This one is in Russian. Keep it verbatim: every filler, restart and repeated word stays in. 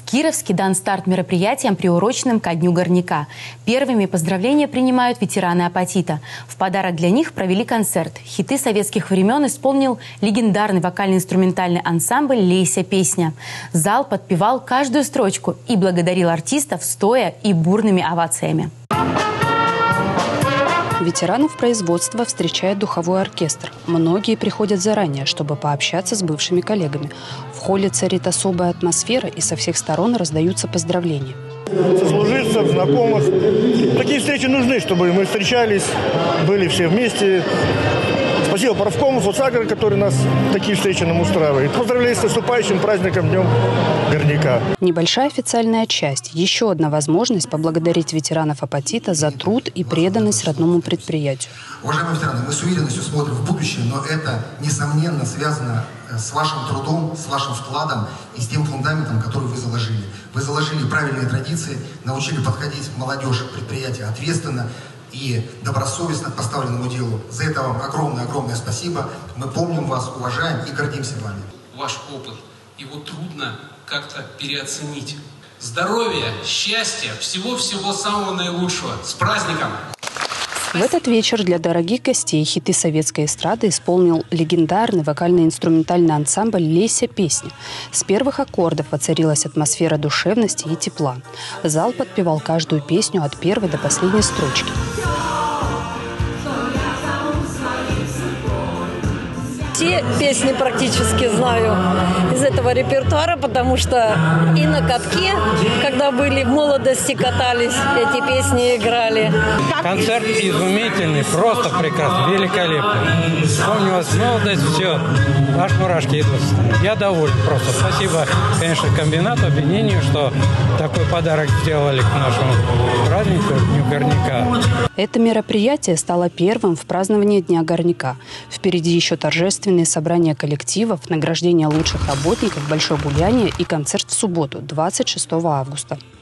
В Кировске дан старт мероприятиям, приуроченным ко Дню горняка. Первыми поздравления принимают ветераны апатита. В подарок для них провели концерт. Хиты советских времен исполнил легендарный вокально-инструментальный ансамбль «Лейся песня». Зал подпевал каждую строчку и благодарил артистов стоя и бурными овациями. Ветеранов производства встречает духовой оркестр. Многие приходят заранее, чтобы пообщаться с бывшими коллегами. В холле царит особая атмосфера, и со всех сторон раздаются поздравления. Сослуживцев, знакомых. Такие встречи нужны, чтобы мы встречались, были все вместе. Спасибо правкому, ФОСАГР, который нас такие встречи нам устраивает. Поздравляю с наступающим праздником Днем горняка. Небольшая официальная часть. Еще одна возможность поблагодарить ветеранов апатита за труд и преданность родному предприятию. Уважаемые ветераны, мы с уверенностью смотрим в будущее, но это, несомненно, связано с вашим трудом, с вашим вкладом и с тем фундаментом, который вы заложили. Вы заложили правильные традиции, научили подходить молодежь к предприятию ответственно и добросовестно к поставленному делу. За это вам огромное-огромное спасибо. Мы помним вас, уважаем и гордимся вами. Ваш опыт, его трудно как-то переоценить. Здоровья, счастья, всего-всего самого наилучшего. С праздником! В этот вечер для дорогих гостей хиты советской эстрады исполнил легендарный вокально-инструментальный ансамбль «Лейся песня». С первых аккордов воцарилась атмосфера душевности и тепла. Зал подпевал каждую песню от первой до последней строчки. Все песни практически знаю из этого репертуара, потому что и на катке, когда были в молодости, катались, эти песни играли. Концерт изумительный, просто прекрасный, великолепный. Вспомнилась молодость, все, аж мурашки идут. Я доволен просто. Спасибо, конечно, комбинату, объединению, что такой подарок сделали к нашему празднику, Дню горняка. Это мероприятие стало первым в праздновании Дня горняка. Впереди еще торжественные собрания коллективов, награждение лучших работников, большое гуляние и концерт в субботу, двадцать шестого августа.